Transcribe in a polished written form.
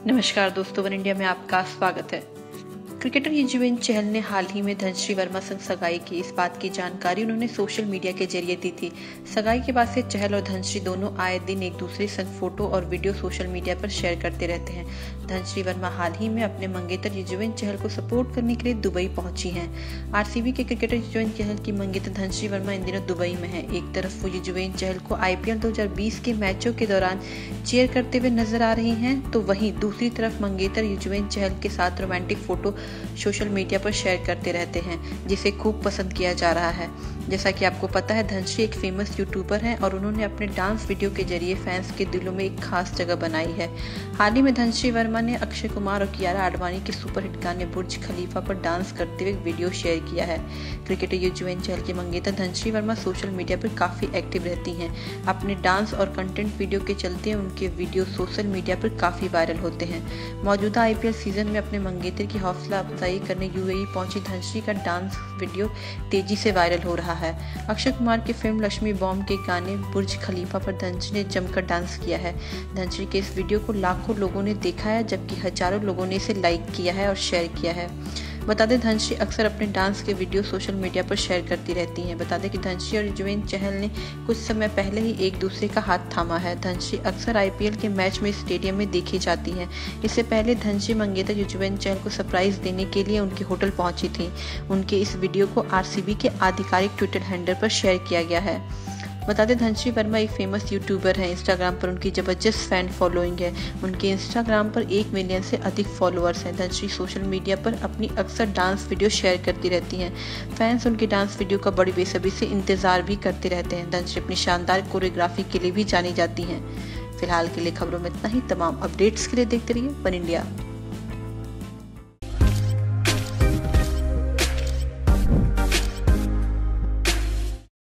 नमस्कार दोस्तों, one India में आपका स्वागत है। क्रिकेटर युजवेंद्र चहल ने हाल ही में धनश्री वर्मा संग सगाई की। इस बात की जानकारी उन्होंने सोशल मीडिया के जरिए दी थी। सगाई के बाद से चहल और धनश्री दोनों आए दिन एक दूसरे संग फोटो और वीडियो सोशल मीडिया पर शेयर करते रहते हैं। धनश्री वर्मा हाल ही में अपने मंगेतर युजवेंद्र चहल को सपोर्ट करने के लिए दुबई पहुंची हैं। आरसीबी के क्रिकेटर युजवेंद्र चहल की मंगेतर धनश्री वर्मा इन दिनों दुबई में है। एक तरफ वो युजवेंद्र चहल को IPL 2020 के मैचों के दौरान चीयर करते हुए नजर आ रही हैं, तो वहीं दूसरी तरफ मंगेतर युजवेंद्र चहल के साथ रोमांटिक फोटो सोशल मीडिया पर शेयर करते रहते हैं, जिसे खूब पसंद किया जा रहा है। जैसा कि आपको पता है, धनश्री एक फेमस यूट्यूबर हैं और उन्होंने अपने डांस वीडियो के जरिए फैंस के दिलों में एक खास जगह बनाई है। हाल ही में धनश्री वर्मा ने अक्षय कुमार और कियारा आडवाणी के सुपरहिट गाने बुर्ज खलीफा पर डांस करते हुए एक वीडियो शेयर किया है। क्रिकेटर युजवेंद्र चहल की मंगेतर धनश्री वर्मा सोशल मीडिया पर काफी एक्टिव रहती हैं। अपने डांस और कंटेंट वीडियो के चलते उनके वीडियो सोशल मीडिया पर काफी वायरल होते हैं। मौजूदा IPL सीजन में अपने मंगेतर की हौसला अफजाई करने UAE पहुंची धनश्री का डांस वीडियो तेजी से वायरल हो रहा है। अक्षय कुमार की फिल्म लक्ष्मी बॉम्ब के गाने बुर्ज खलीफा पर धनश्री ने जमकर डांस किया है। धनश्री के इस वीडियो को लाखों लोगों ने देखा है, जबकि हजारों लोगों ने इसे लाइक किया है और शेयर किया है। बता दें, धनश्री अक्सर अपने डांस के वीडियो सोशल मीडिया पर शेयर करती रहती हैं। बता दें कि धनश्री और युजवेंद्र चहल ने कुछ समय पहले ही एक दूसरे का हाथ थामा है। धनश्री अक्सर IPL के मैच में स्टेडियम में देखी जाती हैं। इससे पहले धनश्री मंगेतर युजवेंद्र चहल को सरप्राइज देने के लिए उनके होटल पहुंची थी। उनके इस वीडियो को RCB के आधिकारिक ट्विटर हैंडल पर शेयर किया गया है। बता दें, धनश्री वर्मा एक फेमस यूट्यूबर है। इंस्टाग्राम पर उनकी जबरदस्त फैन फॉलोइंग है। उनके इंस्टाग्राम पर 1 मिलियन से अधिक फॉलोअर्स हैं। धनश्री सोशल मीडिया पर अपनी अक्सर डांस वीडियो शेयर करती रहती हैं। फैंस उनके डांस वीडियो का बड़ी बेसब्री से इंतजार भी करते रहते हैं। धनश्री अपनी शानदार कोरियोग्राफी के लिए भी जानी जाती हैं। फिलहाल के लिए खबरों में इतना ही। तमाम अपडेट्स के लिए देखते रहिए वन इंडिया।